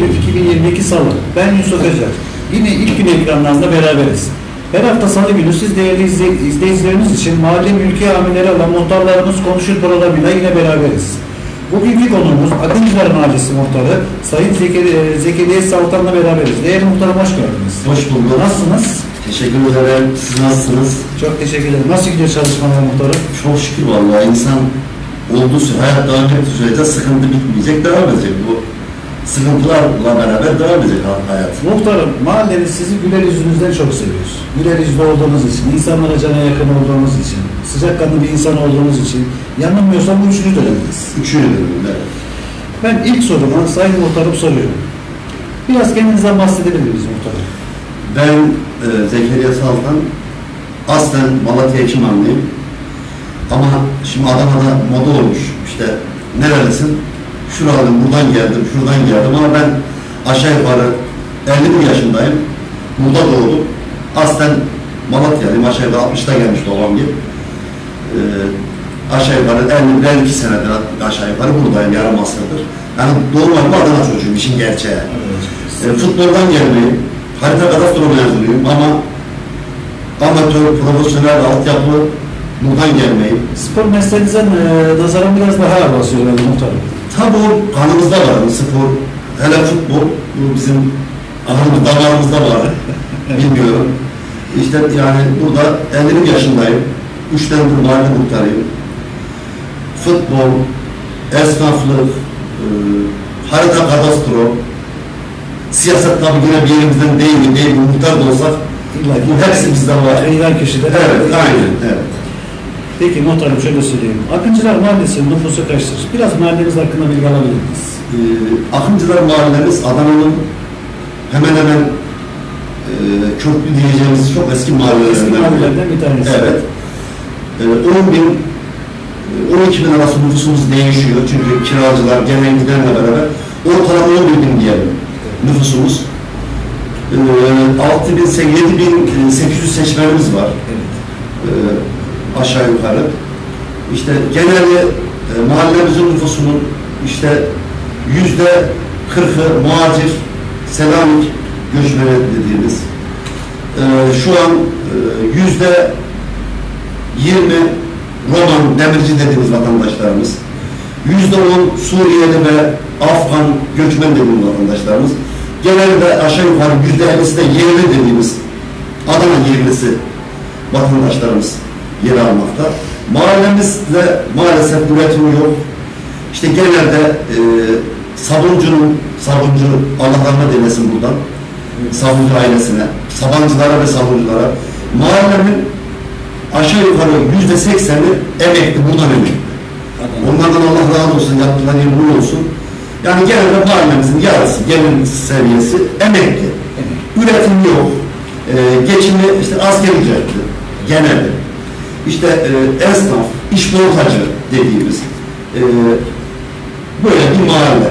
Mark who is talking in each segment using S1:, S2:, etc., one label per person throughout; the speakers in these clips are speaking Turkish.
S1: Eylül 2022 Salı. Ben Yusuf Özer. Yine ilk gün ekranlarında beraberiz. Her hafta Salı günü siz değerli izleyicilerimiz için mahalle mülki amirleri olan muhtarlarımız konuşur programıyla yine beraberiz. Bugünkü konuğumuz Akıncılar Mahallesi Muhtarı Sayın Zekeriya Saltan'la beraberiz. Değerli muhtarım, hoş geldiniz.
S2: Hoş bulduk.
S1: Nasılsınız?
S2: Teşekkür ederim. Siz nasılsınız?
S1: Çok teşekkür ederim. Nasıl gidiyor çalışmalar muhtarım?
S2: Çok şükür vallahi insan olduğu sürece, hayat devam ettiği sürece sıkıntı bitmeyecek, devam edecek. Bu sıkıntılarla beraber devam edecek hayat.
S1: Muhtarım, mahalleniz sizi güler yüzünüzden çok seviyoruz. Güler yüzlü olduğunuz için, insanlara cana yakın olduğunuz için, sıcakkanlı bir insan olduğunuz için, yanılmıyorsam bu üçüncü dönemdeyiz.
S2: Üçüncü dönem, evet.
S1: Ben ilk soruma Sayın Muhtarım soruyorum. Biraz kendinizden bahsedebilir miyiz muhtarım?
S2: Ben Zekeriya Saltan, aslen Malatya Hekimanlıyım. Ama şimdi Adana'da moda olmuş. İşte nerelisin? Şuralıyım, buradan geldim, şuradan geldim. Ama ben aşağı yukarı 51 yaşındayım. Burada doğdum. Aslen Malatyalıyım. Aşağı yukarı 60'ta gelmiş babam gibi. Aşağı yukarı 52 senedir aşağı yukarı buradayım, yarım asırdır. Yani doğum bu Adana çocuğum, işin gerçeği. Futboldan gelmeyim. Harita kadastro mezunuyum ama amatör, profesyonel, altyapı buradan gelmeyim.
S1: Spor mesleğinize nazaran biraz daha ağır basıyor herhalde muhtarım.
S2: Tabi o kanımızda var, spor, hele futbol, bu bizim anımız, damarımızda var. Bilmiyorum. İşte yani burada 51 yaşındayım. 3 tane mahalle muhtarıyım. Futbol, esnaflık, harita kadastro, siyaset tabi yine bir yerimizden değil, muhtar da olsak bu hepsi bizde var.
S1: Eyler köşede.
S2: Evet, aynen. Evet.
S1: Peki muhtarım şöyle söyleyeyim. Akıncılar Mahallesi'nin nüfusu kaçtır? Biraz mahallemiz hakkında bilgi alabilir miyiz?
S2: Akıncılar Mahallemiz Adana'nın hemen hemen köklü diyeceğimiz çok eski mahallelerden
S1: bir tanesi.
S2: Evet. 10.000-12.000 arası nüfusumuz değişiyor. Çünkü kiracılar gelen gidenle beraber ortalama 11.000 diyelim nüfusumuz. 7.800 seçmenimiz var. Evet. Aşağı yukarı. İşte genelde mahallemizin nüfusunun işte %40'ı muhacir, Selanik göçmeni dediğimiz. Şu an %20 Roman, demirci dediğimiz vatandaşlarımız. %10 Suriyeli ve Afgan göçmen dediğimiz vatandaşlarımız. Genelde aşağı yukarı %50'si de yerli dediğimiz Adana yerlisi vatandaşlarımız yer almakta. Mahallemizde maalesef üretim yok. İşte genelde Sabuncu Allah'larına demesin buradan, Sabuncu ailesine, Sabancılara ve Sabunculara. Mahallemin aşağı yukarı %80'i emekli, buradan emekli. Onlardan Allah razı olsun, yaptıkları yıldır olsun. Yani genelde mahallemizin yarısı, gelir seviyesi emekli. Üretim yok. Geçimi işte asgari ücretli genelde. İşte esnaf, işportacı dediğimiz böyle bir mahalle.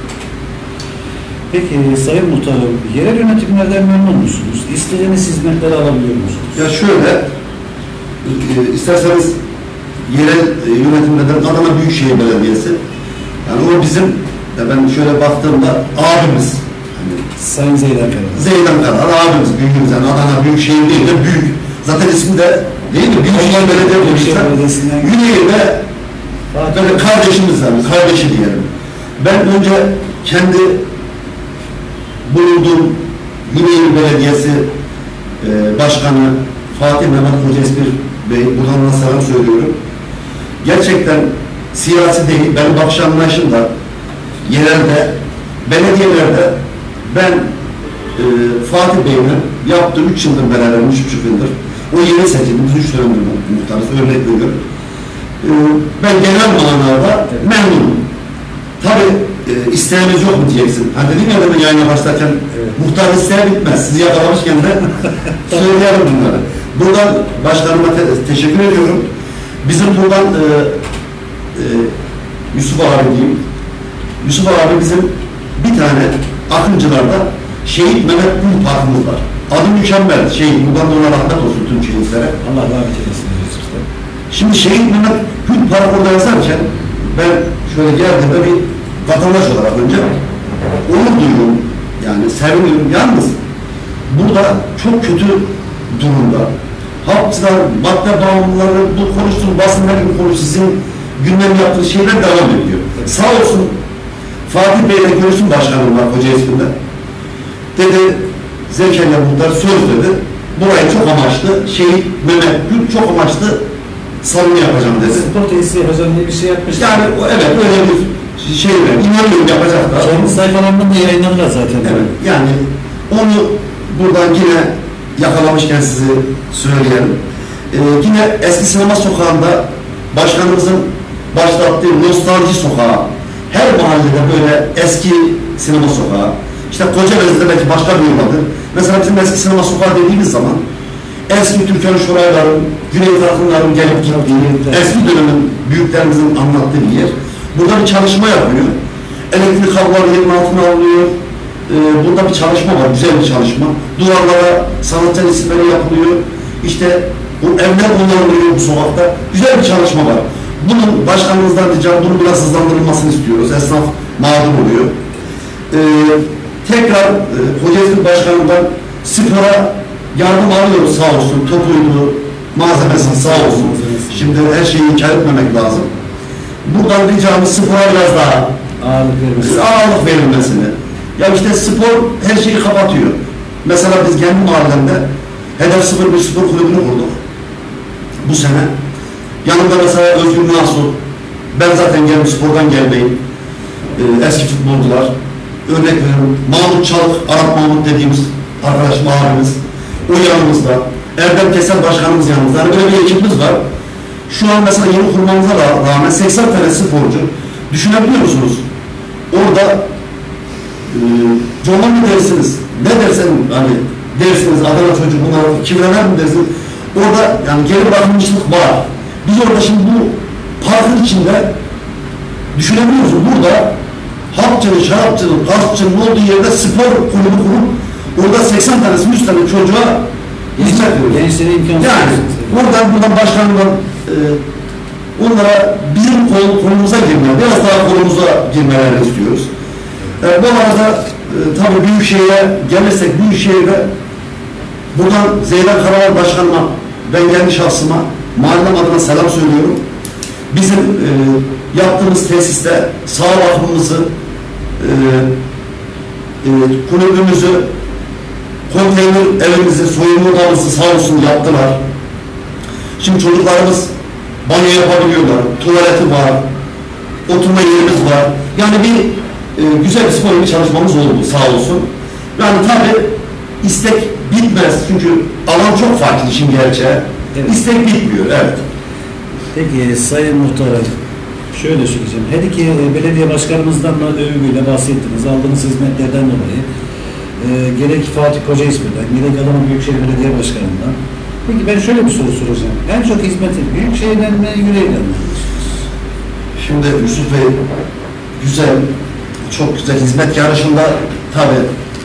S1: Peki Sayın Muhtarım, yerel yönetimlerden memnun musunuz? İstediğiniz hizmetleri alabiliyor musunuz?
S2: Ya şöyle, isterseniz yerel yönetimlerden Adana Büyükşehir Belediyesi, yani o bizim, ben şöyle baktığımda abimiz, hani,
S1: Sayın Zeydan
S2: Karar abimiz, büyüğümüz, yani Adana Büyükşehir değil de büyük. Zaten ismi de değil mi? Büyükşehir Belediyesi'nden Yüreği ve böyle kardeşimiz, yani kardeşi diyelim. Ben önce kendi bulunduğum Yüreğir Belediyesi Başkanı Fatih Mehmet Hocaespir Bey, buradan ona selam söylüyorum. Gerçekten siyasi değil, benim bakış anlayışım da yerelde, belediyelerde ben Fatih Bey'le yaptığı 3 yıldır beraber, 3,5 yıldır o yeni seçildi, biz 3 dönemdir muhtarız, örnek veriyorum. Ben genel manada memnunum. Tabi isteğimiz yok mu diyeceksin. Hani dedim ya demin yayına başlarken, muhtar isteği bitmez. Sizi yakalamışken de söyleyelim bunları. Buradan başkanıma teşekkür ediyorum. Bizim buradan Yusuf abi diyeyim. Yusuf abi bizim bir tane Akıncılar'da Şehit Mehmet Gül Parkımız var. Adı mükemmel. Buradan da ona rahmet olsun tüm şehitlere.
S1: Allah rahmet eylesin.
S2: Şimdi Şehit Mehmet Gül Park orada yazarken ben şöyle geldiğimde bir vatandaş olarak önce onur duyuyorum. Yani seviniyorum. Yalnız burada çok kötü durumda. Halkçılar, madde bağımlıları, bu konuştuğum basınlar gibi sizin gündem yaptığı şeyler devam ediyor. Evet. Sağ olsun Fatih Bey'le görüştüm başkanım var Kocaeli'nde. Dedi Zekeriya Muhtar söz dedi. Burayı çok amaçlı, Mehmet Gül çok amaçlı salonu yapacağım dedi.
S1: Spor tesisi yapacağım diye bir şey yapmış.
S2: Yani evet öyle bir şey var. İnanıyorum yapacaklar.
S1: Kendi sayfalarından da yayınlanırlar zaten.
S2: Evet. Yani onu buradan yine yakalamışken sizi söyleyelim. Yine eski sinema sokağında başkanımızın başlattığı nostalji sokağı, her mahallede böyle eski sinema sokağı, işte Kocaeli'de belki başka bir yoldadır. Mesela bizim eski sinema sokağı dediğimiz zaman eski Türkan Şorayların, Güney Tarkınların gelip gittiği, eski dönemin büyüklerimizin anlattığı bir yer. Burada bir çalışma yapıyor. Elektrik kabloları yerin altına alınıyor. Burada bir çalışma var, güzel bir çalışma. Duvarlara sanatçı isimleri yapılıyor. İşte bu evler kullanılıyor bu sokakta. Güzel bir çalışma var. Bunun başkanımızdan ricam, bunu biraz hızlandırılmasını istiyoruz. Esnaf mağdur oluyor. Tekrar Kocaeli Başkanı'ndan spora yardım alıyoruz sağ olsun. Topuydu, malzemesi sağ olsun. Şimdi her şeyi inkar etmemek lazım. Buradan ricamız spora biraz daha ağırlık verilmesini. Ya işte spor her şeyi kapatıyor. Mesela biz kendi mahallemde Hedef 01 spor kulübünü kurduk. Bu sene. Yanımda mesela Özgür Nasuh. Ben zaten spordan gelmeyim. Eski futbolcular. Örnek veriyorum. Mahmut Çalık, Arap Mahmut dediğimiz arkadaşım, abimiz. O yanımızda. Erdem Kesel Başkanımız yanımızda. Yani böyle bir ekibimiz var. Şu an mesela yeni kurmamıza rağmen 80 tane sporcu. Düşünebiliyor musunuz? Orada Coman mı dersiniz? Ne dersen hani dersiniz, Adana çocuk bunlar, kimler mi dersiniz? Orada yani geri bırakılmışlık var. Biz orada şimdi bu parkın içinde düşünebiliyoruz. Burada halkçılık, şarapçılık, gaspçılık olduğu yerde spor kulübü kurup orada 80 tanesi 100 tane çocuğa hizmet veriyoruz. Yani buradan başkanından onlara bizim konumuza girmeye, biraz daha konumuza girmelerini istiyoruz. Bu arada tabii Büyükşehir'e gelirsek, Büyükşehir'de buradan Zeydan Karaval Başkanı'na, ben kendi şahsıma, mahallem adına selam söylüyorum. Bizim yaptığımız tesiste sağ bakımımızı, kulübümüzü, konteyner evimizi, soyunma odamızı sağ olsun yaptılar. Şimdi çocuklarımız banyo yapabiliyorlar, tuvaleti var, oturma yerimiz var. Yani bir güzel bir spor bir çalışmamız oldu sağ olsun. Yani tabi istek bitmez çünkü alan çok farklı işin gerçeği. Evet. İstek bitmiyor, evet.
S1: Peki Sayın Muhtarım, şöyle söyleyeceğim. Her iki belediye başkanımızdan da övgüyle bahsettiniz. Aldığınız hizmetlerden dolayı. Gerek Fatih Kocaeli'den, gerek Adana Büyükşehir Belediye Başkanı'ndan. Peki ben şöyle bir soru soracağım. En çok hizmeti Büyükşehir'den mi, Yüreğir'den mi?
S2: Şimdi Yusuf Bey, güzel, çok güzel hizmet yarışında tabi.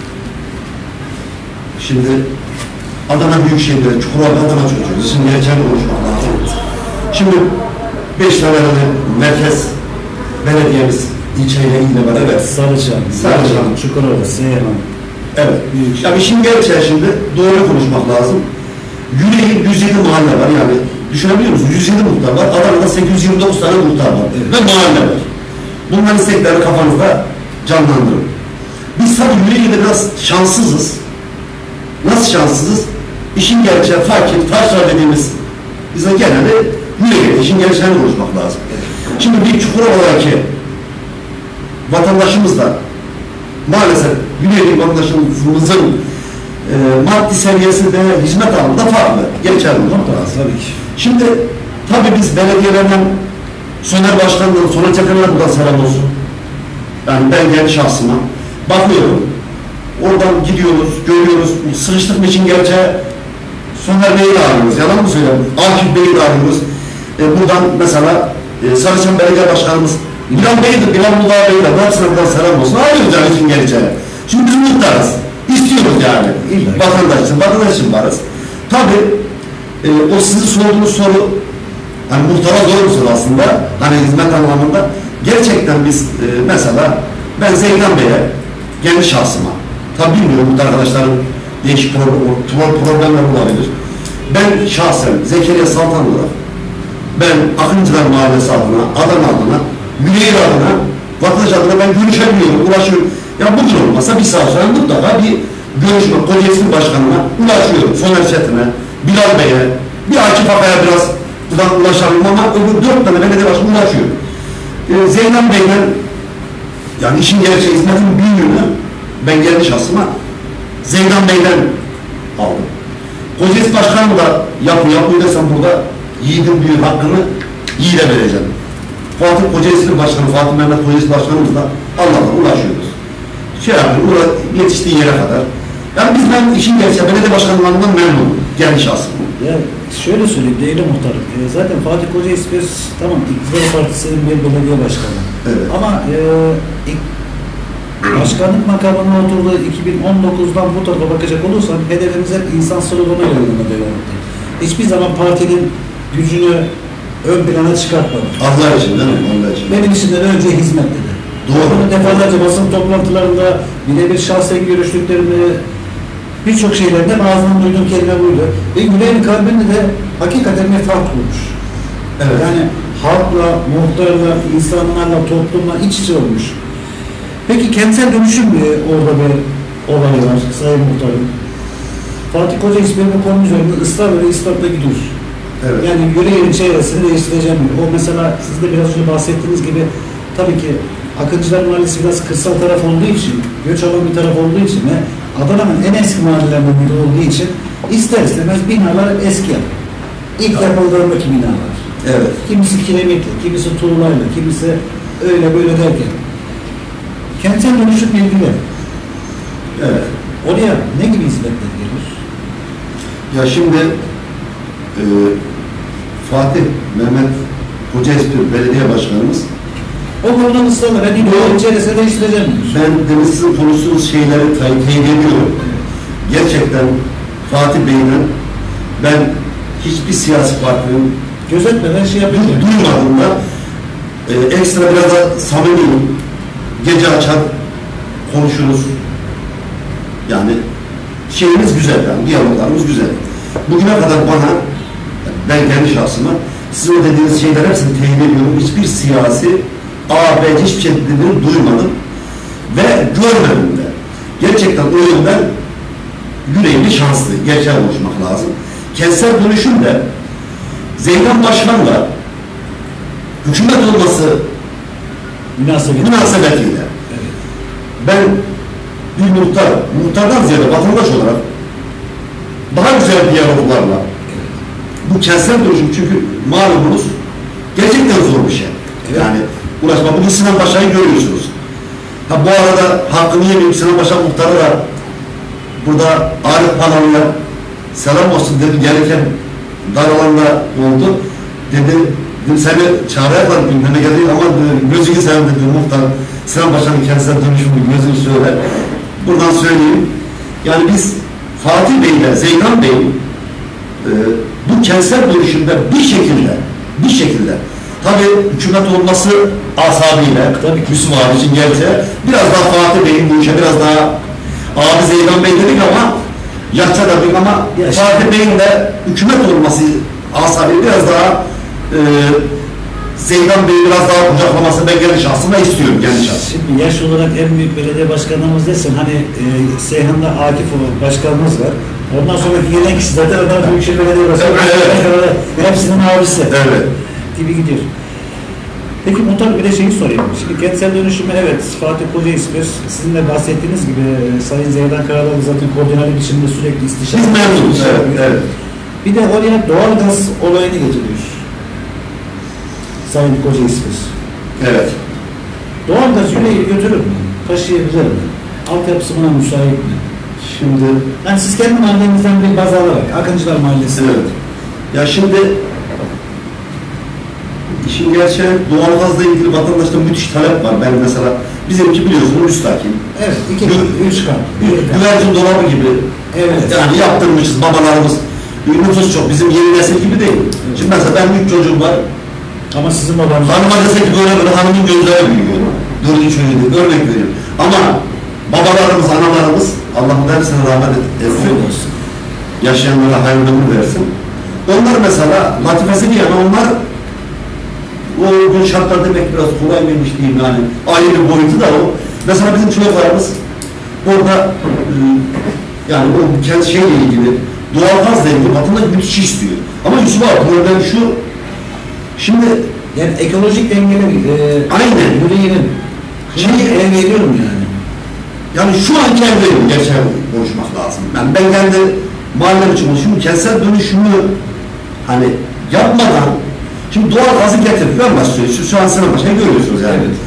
S2: Şimdi Adana Büyükşehir'de, Çukurova Adana çocuğu, şimdi gerçekten konuşmak lazım. Şimdi 5 tane merkez belediyemiz ilçeyle ilgili var. Evet.
S1: Sarıçam, Çukurova, Seyhan.
S2: Evet. Yani işin gerçeği şimdi doğru konuşmak lazım. Yüreğin 107 mahalle var yani. Düşünebiliyor musunuz? 107 muhtar var. Adana'da 829 tane muhtar var. Evet. Ve mahalle var. Bunların istekleri kafanızda canlandırın. Biz tabii Yüreği'de biraz şanssızız. Nasıl şanssızız? İşin gerçeği fakir, taşlar dediğimiz bize genelde Yüreği'de işin gerçeğini konuşmak lazım. Evet. Şimdi bir Çukurova'daki vatandaşımız da maalesef Yüreği vatandaşımızın maddi seviyesi de hizmet alanında farklı. Geçerli olmak lazım.
S1: Tabii ki.
S2: Şimdi tabii biz belediyelerden Soner Başkan'dan sonra Çeten'e buradan selam olsun. Yani ben kendi şahsıma bakıyorum. Oradan gidiyoruz, görüyoruz. Sıkıştık mı için gerçeğe Soner Bey'i de arıyoruz. Yalan mı söylüyorum? Akif Bey'i de arıyoruz. Buradan mesela Sarıçam Belediye Başkanımız Bilal Bey'dir, Bilal Mullah Bey'dir. Hepsine buradan selam olsun. Arıyoruz yani için gerçeğe. Şimdi biz muhtarız. İstiyoruz yani. Vatandaş için varız. Tabii o sizin sorduğunuz soru hani muhtara zor bir soru aslında. Hani hizmet anlamında. Gerçekten biz mesela ben Zeydan Bey'e kendi şahsıma Tabii bilmiyorum, bu arkadaşların değişik problemler olabilir. Ben şahsen Zekeriya Saltan olarak ben Akıncılar Mahallesi adına, Adana adına, Yüreğir adına, vatandaş adına ben görüşebiliyorum, ulaşıyorum. Ya bugün olmasa bir saat sonra mutlaka bir görüşme, Kocaeli Başkanı'na ulaşıyorum. Soner Çetin'e, Bilal Bey'e, bir Akif Akay'a biraz buradan ulaşalım ama öbür 4 tane belediye başkanı ulaşıyor. Zeynep Bey'den, yani işin gerçeği hizmetin büyüğünü ben kendi şahsıma Zeynep Bey'den aldım. Kocaeli Başkanı da yapıyor desem burada yiğidin büyük hakkını yiğide vereceğim. Fatih Kocaeli Başkanı, Fatih Mehmet Kocaeli Başkanımız da Allah'tan ulaşıyoruz. Yetiştiği yere kadar. Yani ben işin gerçeği belediye başkanlarından memnunum. Kendi şahsım.
S1: Ya şöyle söyleyeyim değerli muhtarım. Zaten Fatih Koca İspers tamam İktidar Partisi'nin bir belediye başkanı.
S2: Evet.
S1: Ama başkanlık makamına oturduğu 2019'dan bu tarafa bakacak olursan hedefimiz hep insan sloganı yolunda devam etti. Hiçbir zaman partinin gücünü ön plana çıkartmadı.
S2: Allah için değil mi? Allah için.
S1: Benim için de önce hizmet dedi.
S2: Doğru.
S1: Bunu defalarca basın toplantılarında birebir şahsen görüştüklerinde birçok şeylerinde ağzından duyduğum kelime buydu. Ve Yüreğin kalbinde de hakikaten bir fark olmuş.
S2: Evet.
S1: Yani halkla, muhtarla, insanlarla, toplumla iç içe olmuş. Peki kentsel dönüşüm orada bir olay var Sayın Muhtarım. Fatih Koca İsmail bu konu üzerinde ısrarla gidiyor.
S2: Evet.
S1: Yani Yüreğin çevresini değiştireceğim diyor. O mesela siz de biraz önce bahsettiğiniz gibi tabii ki Akıncılar Mahallesi biraz kırsal taraf olduğu için, göç alan bir taraf olduğu için ve Adana'nın en eski mahallelerinden biri olduğu için ister istemez binalar eski yapı. İlk yapıldığındaki binalar.
S2: Evet.
S1: Kimisi kiremitli, kimisi tuğlayla, kimisi öyle böyle derken. Kentsel dönüşüm ilgili.
S2: Evet.
S1: Oraya ne gibi hizmetler gelir?
S2: Ya şimdi Fatih Mehmet Kocaeli Belediye Başkanımız
S1: O konuda ısrarla ben İnönü'nün içerisinde değiştireceğim diyor.
S2: ben demin sizin konuştuğunuz şeyleri teyit ediyorum. Gerçekten Fatih Bey'den ben hiçbir siyasi partinin
S1: Gözetmeden şey yapacağım.
S2: duymadığımda ekstra biraz da samimiyim. Gece açar konuşuruz. Yani şeyimiz güzel yani, diyaloglarımız güzel. Bugüne kadar bana, ben kendi şahsıma, sizin o dediğiniz şeyler hepsini teyit ediyorum. Hiçbir siyasi A, B, hiçbir şey dediğini duymadım. Ve görmedim de. Gerçekten o yönden yüreğimli şanslı. Gerçeğe konuşmak lazım. Kentsel dönüşüm de Zeynep Başkan'la hükümet olması münasebetiyle
S1: Evet.
S2: ben bir muhtardan ziyade vatandaş olarak daha güzel diyaloglarla bu kentsel dönüşüm çünkü malumunuz gerçekten zor bir şey.
S1: Evet.
S2: Yani uğraşma. Bugün Sinan Paşa'yı görüyorsunuz. Ha bu arada hakkını yemeyeyim, Sinan Paşa muhtarı da burada Arif Panalı'ya selam olsun dedim, gelirken dar alanda oldu. Dedim seni çağırayaklar gündeme geliyor ama gözünü seveyim dedi muhtar. Sinan Paşa'nın kentsel dönüşümü gözünü söyle. Buradan söyleyeyim. Yani biz Fatih Bey'le Zeydan Bey'in bu kentsel dönüşümde bir şekilde tabii hükümet olması asabıyla Müslüman için gelse biraz daha Fatih Bey'in bu işe biraz daha abi Zeydan Bey dedik ama yaşça dedik ama Fatih Bey'in de hükümet olması asabıyla biraz daha Zeydan Bey'i biraz daha kucaklamasını ben kendi şahsıma istiyorum kendi şahsım.
S1: Şimdi yaş olarak en büyük belediye başkanımız desin hani Seyhan'da Akif olan başkanımız var. Ondan sonraki gelen kişi zaten Adana Büyükşehir Belediye Başkanı.
S2: Evet.
S1: Hepsinin abisi.
S2: Evet.
S1: Gibi gidiyor. Peki muhtar bir de şeyi sorayım. Şimdi kentsel dönüşümü evet Fatih Koca İspers sizin de bahsettiğiniz gibi Sayın Zeydan Karalar zaten koordinatör biçimde sürekli istişare.
S2: Biz memnunuz. Evet.
S1: Bir de oraya doğalgaz olayını getiriyor. Sayın Koca İspers.
S2: Evet.
S1: Doğalgaz yüreği götürür mü? Taşıyabilir mi? Altyapısı buna müsait mi?
S2: Şimdi
S1: Yani siz kendi mahallenizden bir baz alarak, Akıncılar Mahallesi.
S2: evet. Ya şimdi işin gerçeği doğalgazla ilgili vatandaşta müthiş talep var. Ben mesela bizimki biliyorsunuz müstakil.
S1: Evet, 2 kat.
S2: Güvercin dolabı gibi.
S1: Evet.
S2: Yani yaptırmışız babalarımız. Nüfus çok. Bizim yeni nesil gibi değil.
S1: Evet.
S2: Şimdi mesela ben 3 çocuğum var.
S1: Ama sizin babanız...
S2: Hanıma desek ki böyle hanımın gözleri büyüyor. Dördüncü çocuğu değil. Örnek veriyorum. Ama babalarımız, analarımız Allah hepsine rahmet etsin. Yaşayanlara hayırlı ömür versin. Onlar mesela latifesi bir yana onlar o gün şartlar demek biraz kolay mıymış diyeyim yani. Ayrı bir boyutu da o. Mesela bizim çocuklarımız orada yani o kendi şeyle ilgili doğalgazla ilgili vatandaş müthiş istiyor. Ama Yusuf abi problem şu şimdi
S1: yani ekolojik dengeleri
S2: aynen
S1: yüreğinin el veriyorum yani.
S2: Yani şu anki evdeyim gerçekten konuşmak lazım. Yani ben kendi mahallem için konuşuyorum. Kentsel dönüşümü hani yapmadan şimdi doğal gazı getirdik. Ben başlıyorum. Şu an sene başına görüyorsunuz yani. Evet.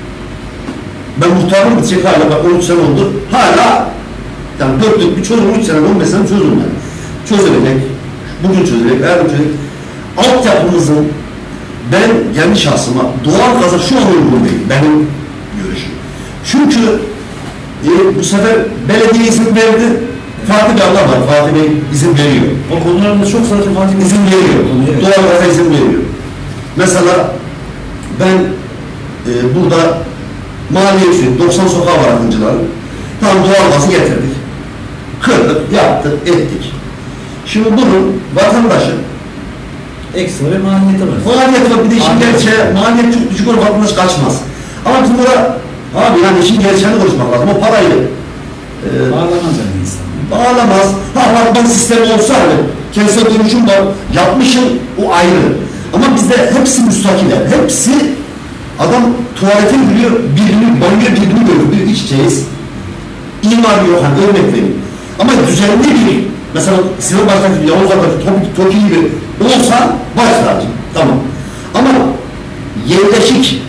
S2: Ben muhtarım bitecek hala bak 13 sene oldu. Hala yani dörtlük bir çözüm 13 sene 15 sene çözülmedi. Çözülecek. Bugün çözülecek. Yarın çözülecek. Altyapımızın ben kendi şahsıma doğal gaza şu an uygun değil. Benim görüşüm. Çünkü bu sefer belediye izin verdi. Fatih Bey Allah var. Fatih Bey izin veriyor.
S1: O konularda çok zaten Fatih Bey
S2: izin veriyor.
S1: Evet.
S2: Doğal gaza izin veriyor. Mesela ben burada mahalleye üstü 90 sokağı var akıncıların. Tam doğal gazı getirdik. Kırdık, yaptık, ettik. Şimdi bunun vatandaşın
S1: ekstra bir maliyeti var.
S2: Maliyeti var. Bir de işin gerçeği, maliyet çok düşük olur, vatandaş kaçmaz. Ama bizim burada abi yani işin gerçeğini konuşmak lazım. O parayı
S1: bağlamaz yani insan.
S2: Bağlamaz. Apartman sistemi olsa hani kentsel dönüşüm var. Yapmışım o ayrı. Ama bizde hepsi müstakiler. Hepsi adam tuvalete giriyor, birini, banyo birbirini görüyor. Bir iç içeyiz. İmar yok. Hani örnek vereyim. Ama düzenli bir mesela Sinop'taki, Yavuzlar'daki TOKİ gibi olsa başlar. Tamam. Ama yerleşik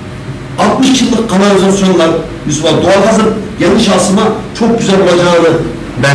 S2: 60 yıllık kanalizasyonlar, doğalgazın kendi şahsıma çok güzel olacağını ben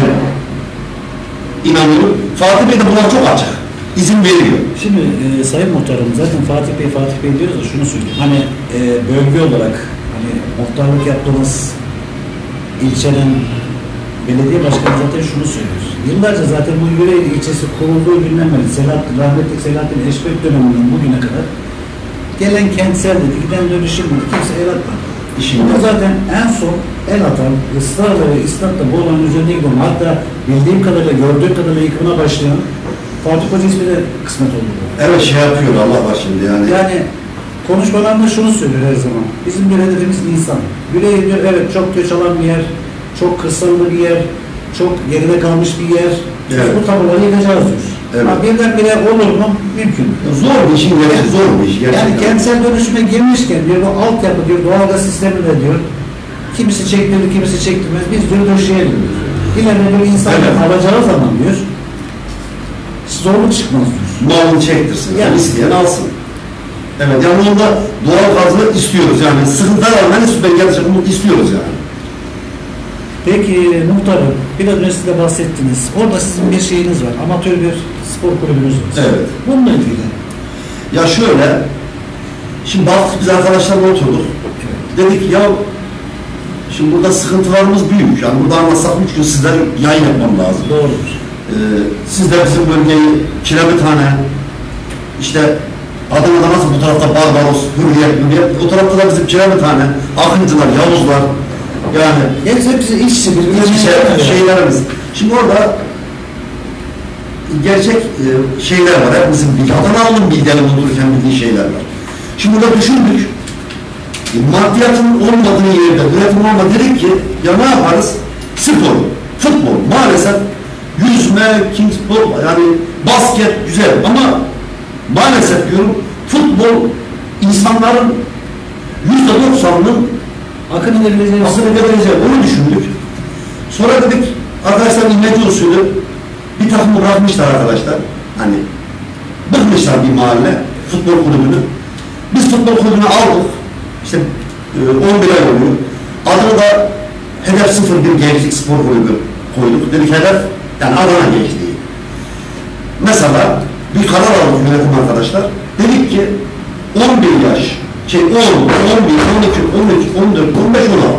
S2: inanıyorum. Fatih Bey de buna çok açık. İzin veriyor.
S1: Şimdi Sayın Muhtarım zaten Fatih Bey diyoruz da şunu söyleyeyim. Hani bölge olarak hani muhtarlık yaptığımız ilçenin belediye başkanı zaten şunu söylüyor. Yıllarca zaten bu Yüreğir ilçesi kurulduğu günden beri rahmetli Selahattin Eşbek döneminden bugüne kadar gelen kentsel dedi, giden dönüşüm dedi, kimse el atmadı. Şimdi zaten en son el atan, ısrarla ve isnatla bu olanın üzerine gidiyorum. Hatta bildiğim kadarıyla, gördüğüm kadarıyla yıkımına başlayan Fatih Koca ismi de kısmet oldu.
S2: Evet şey yapıyor Allah var şimdi yani.
S1: Yani konuşmalarında şunu söylüyor her zaman. Bizim bir hedefimiz insan. Yüreğir diyor evet çok göç alan bir yer, çok kırsallı bir yer, çok geride kalmış bir yer. Evet. Bu tabuları yıkacağız diyor. Evet. Ama birdenbire olur mu? Mümkün.
S2: Zor bir işin gerçi zor bir iş.
S1: Yani kentsel dönüşüme girmişken diyor bu altyapı diyor doğalgaz sisteminde diyor kimisi çektirir, kimisi çektirmez. Biz diyor döşeyelim diyor. İleride bir insanlar alacağı zaman diyor zorluk çıkmaz diyor.
S2: Malını çektirsin. Yani isteyen alsın. Evet yani onda doğal gazı istiyoruz yani. Sıkıntılar var. Ben gerçekten bunu istiyoruz yani.
S1: Peki muhtarım, biraz önce siz de bahsettiniz. Orada sizin bir şeyiniz var. Amatör bir spor kulübünüz var.
S2: Evet.
S1: Bununla ilgili.
S2: Ya şöyle, şimdi baktık biz arkadaşlarla oturduk.
S1: Evet.
S2: Dedik ya, şimdi burada sıkıntılarımız büyük. Yani burada anlatsak 3 gün sizler yayın yapmam lazım.
S1: Doğrudur.
S2: Siz de bizim bölgeyi Kirebithane, işte Adana'da nasıl bu tarafta Barbaros, Hürriyet, o tarafta da bizim Kirebithane, Akıncılar, Yavuzlar, yani
S1: hepsi işçi,
S2: şeylerimiz. Şimdi orada gerçek şeyler var. Bizim Adanalı'nın bildiğini bulundururken bildiği şeyler var. Şimdi burada düşündük. Maddiyatın olmadığı yerde, üretim olmadığı dedik ki ya ne yaparız? Spor, futbol maalesef yüzme, kickball yani basket güzel ama maalesef diyorum futbol insanların %90'ının
S1: akın edebileceği
S2: onu düşündük. Sonra dedik arkadaşlar İmece usulü bir takım bırakmışlar arkadaşlar. Hani bıkmışlar bir mahalle futbol kulübünü. Biz futbol kulübünü aldık. İşte 11 ay oluyor. Adını da Hedef 01 Gençlik Spor Kulübü koyduk. Dedik hedef yani Adana gençliği. Mesela bir karar aldık yönetim arkadaşlar. Dedik ki 11 yaş 10, 11, 12, 13, 14, 15,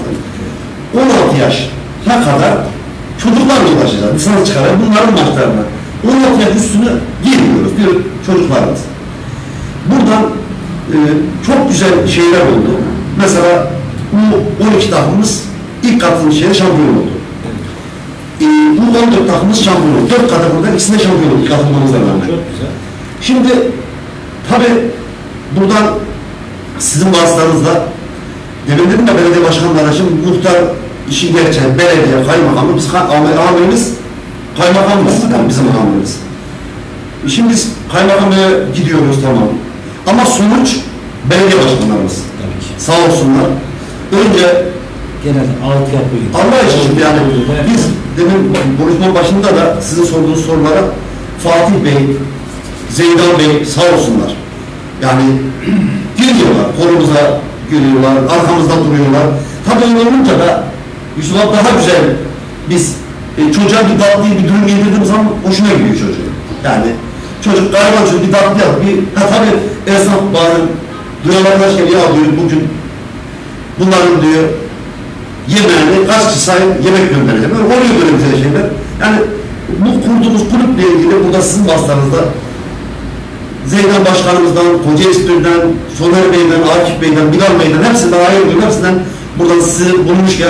S2: 16. 16 yaş ne kadar çocuklarla ulaşacağız. Lisans çıkarak bunların maçlarına. 16 yaş üstünü girmiyoruz diyor çocuklarımız. Buradan çok güzel şeyler oldu. Mesela bu 12 takımımız ilk katılmış şampiyon oldu. Bu 14 takımımız şampiyon. 4 kategoriden ikisinde şampiyon olduk katılmamızla rağmen.
S1: Çok güzel.
S2: Şimdi tabii buradan sizin vasıtanızda demin dedim ya belediye başkanları, şimdi muhtar işin gerçeği, belediye, kaymakamı, biz amirimiz kaymakamımız, yani bizim amirimiz. Şimdi biz kaymakamaya gidiyoruz, tamam. Ama sonuç belediye başkanlarımız.
S1: Tabii ki.
S2: Sağ olsunlar. Önce
S1: Genelde altyapıyı.
S2: Allah için yani biz demin konuşmanın başında da sizin sorduğunuz sorulara Fatih Bey, Zeydan Bey sağ olsunlar. Yani geliyorlar, kolumuza geliyorlar, arkamızda duruyorlar. Tabii öyle olunca da Yusuf abi daha güzel biz çocuğa bir tatlıyı bir dürüm yedirdiğimiz zaman hoşuna gidiyor çocuğun. Yani çocuk galiba bir tatlı yap, tabii esnaf bazen duyarlar arkadaş geliyor, ya diyor bugün bunların diyor yemeğini kaç kişi sahip yemek göndereceğim. Oluyor böyle güzel şeyler. Yani bu kurduğumuz kulüple ilgili burada sizin vasıtanızda Zeydan Başkanımızdan, Koca İspir'den, Soner Bey'den, Akif Bey'den, Bilal Bey'den hepsinden ayrılıyorum. Hepsinden buradan sizi bulmuşken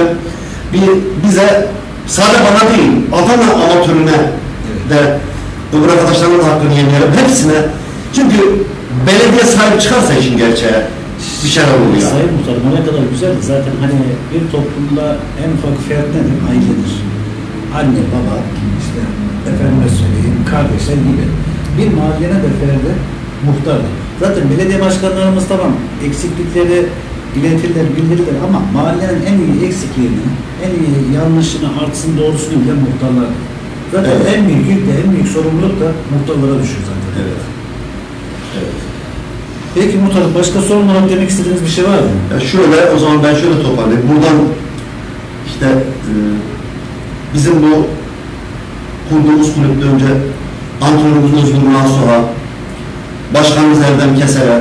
S2: bize sadece bana değil, Adana amatörüne de öbür arkadaşlarımın hakkını yemeyelim. Hepsine. Çünkü belediye sahip çıkarsa işin gerçeği bir şeyler oluyor.
S1: Sayın Muhtarım o ne kadar güzel de zaten hani bir toplumda en ufak fert nedir? Ailedir. Anne, baba, işte efendime söyleyeyim, kardeşler gibi. Bir mahallenin de ferdi muhtardır. Zaten belediye başkanlarımız tamam eksiklikleri iletirler, bildirilir ama mahallenin en iyi eksikliğini, en iyi yanlışını, artısını, doğrusunu bile muhtarlar. Zaten evet. En büyük yük de, en büyük sorumluluk da muhtarlara düşüyor zaten.
S2: Evet. Evet.
S1: Peki muhtarım başka sorun olarak demek istediğiniz bir şey var mı?
S2: Ya şöyle, o zaman ben şöyle toparlayayım. Buradan işte bizim bu kurduğumuz kulüpte önce antrenörümüz Özgür Mansur'a, başkanımız Erdem Keser'e,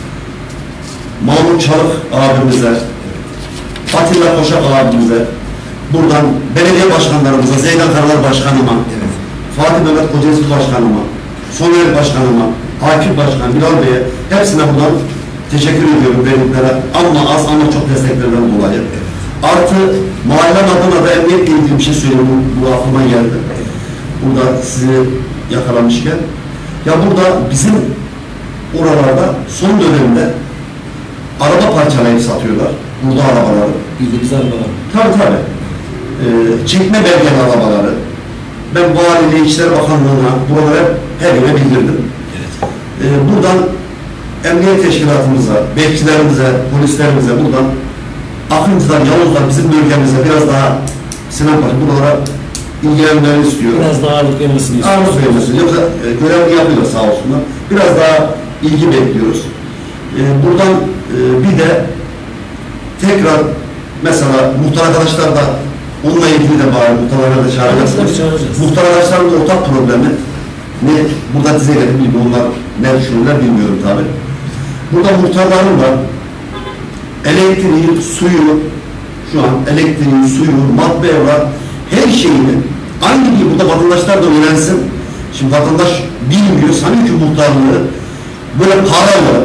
S2: Mahmut Çalık abimize, Atilla Koşak abimize, buradan belediye başkanlarımıza, Zeydan Karalar Başkanıma, Fatih Mehmet Kocası Başkanıma, Soner Başkanıma, Akif Başkan, Bilal Bey'e hepsine buradan teşekkür ediyorum verdikleri ama az ama çok desteklerden dolayı. Artı mahallem adına da emniyetle ilgili bir şey söyleyeyim, bu aklıma geldi. Burada sizi yakalamışken. Ya burada bizim oralarda son dönemde araba parçalayıp satıyorlar. Burada arabaları.
S1: Bildiğiniz arabalar.
S2: Tabii. Çekme belgeli arabaları. Ben Valiliğe, İçişleri Bakanlığı'na buraları her yere bildirdim. Buradan emniyet teşkilatımıza, bekçilerimize, polislerimize buradan Akıncılar, Yavuzlar bizim bölgemizde biraz daha Sinan Paşa buralara ilgilenmelerini istiyorum.
S1: Biraz daha ağırlık vermesini istiyoruz.
S2: Ağırlık vermesini. Yoksa görevli yapıyorlar sağ olsunlar. Biraz daha ilgi bekliyoruz. Buradan bir de tekrar mesela muhtar arkadaşlar da onunla ilgili de bari muhtarlara da çağıracaksınız. Muhtar arkadaşların da ortak problemi ne burada dize gelip bilmiyorum, onlar ne düşünürler bilmiyorum tabi. Burada muhtarların da elektriği, suyu, şu an elektriği, suyu, matbaa var, her şeyini aynı gibi burada vatandaşlar da öğrensin. Şimdi vatandaş bilmiyor, sanıyor ki muhtarlığı böyle paralı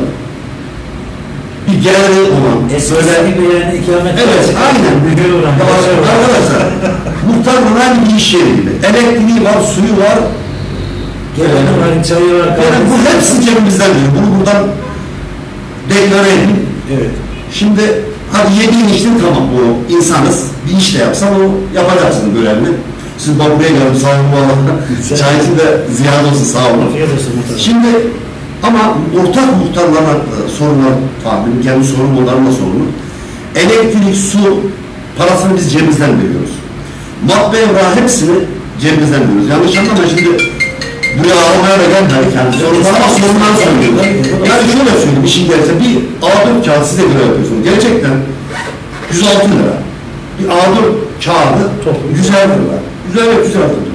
S2: bir geliri olan.
S1: Böyle gibi yani ikamet.
S2: Evet, aynen. Arkadaşlar, muhtarlığın aynı bir iş yeri gibi. Elektriği var, suyu var.
S1: Geleni var, çayı var.
S2: Yani bu hepsi cebimizden diyor. Bunu buradan deklare edin. Evet. Şimdi hadi yediğin içtin tamam, bu insanız. Bir iş de yapsan o yapacaksın görevini. Siz bak buraya geldim, sağ olun bu alanda. Çay için de ziyade olsun, sağ olun. Şimdi ama ortak muhtarlara sorunlar tabi, kendi sorumlularına sorunu. Elektrik, su parasını biz cebimizden veriyoruz. Matbaa evrağı hepsini cebimizden veriyoruz. Yanlış anlama, şimdi buraya ağlamaya da gelmedik yani. Sorunları söylüyorlar. Yani şöyle söyleyeyim, işin gerçekten bir A4 kağıdı size göre yapıyorsunuz. Gerçekten 106 lira. Bir A4 kağıdı 150 lira. 156 lira.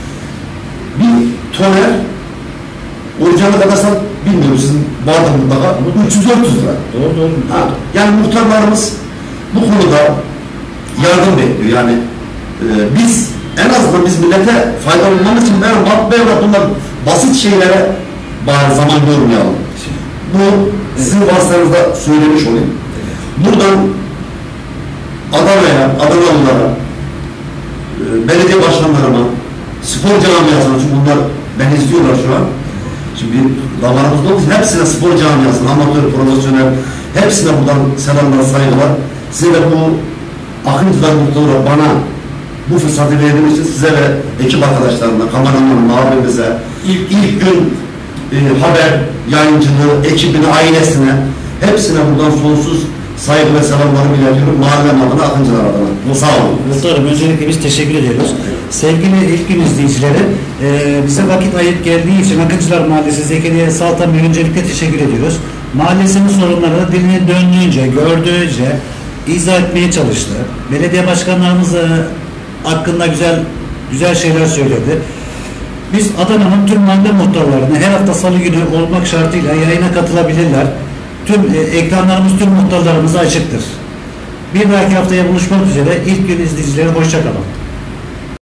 S2: Bir toner orucanı kadarsan bilmiyorum, sizin vardır mutlaka. 300-400 lira.
S1: Doğru.
S2: Yani muhtarlarımız bu konuda yardım bekliyor. Yani biz en azından biz millete faydalanmamız için ben matbaa bunlar basit şeylere bari zaman yormayalım. Bu sizin vasıtanızda söylemiş olayım. Buradan Adana'ya, Adanalılara belediye başkanlarıma, spor camiasına, çünkü bunlar beni izliyorlar şu an. Şimdi damarımızda olduğu için hepsine, spor camiasına, amatör, profesyonel, hepsine buradan selamlar, saygılar. Size de bu Akıncılar Muhtarı bana bu fırsatı verdiğiniz için size ve ekip arkadaşlarına, kameramanıma, abimize, ilk gün haber yayıncılığı, ekibine, ailesine, hepsine buradan sonsuz saygı ve selamlarımı iletiyorum. Mahallem adına, Akıncılar adına. Sağ olun.
S1: Muhtarım, öncelikle biz teşekkür ediyoruz. Sevgili ilk gün izleyicileri, bize vakit ayıp geldiği için Akıncılar Mahallesi Zekeriya Saltan Bey'e öncelikle teşekkür ediyoruz. Mahallesinin sorunlarını diline döndüğünce, gördüğünce izah etmeye çalıştı. Belediye başkanlarımız hakkında güzel şeyler söyledi. Biz Adana'nın tüm mahalle muhtarlarını her hafta salı günü olmak şartıyla yayına katılabilirler. Tüm ekranlarımız tüm muhtarlarımıza açıktır. Bir dahaki haftaya buluşmak üzere. İlk gün izleyicileri hoşça kalın.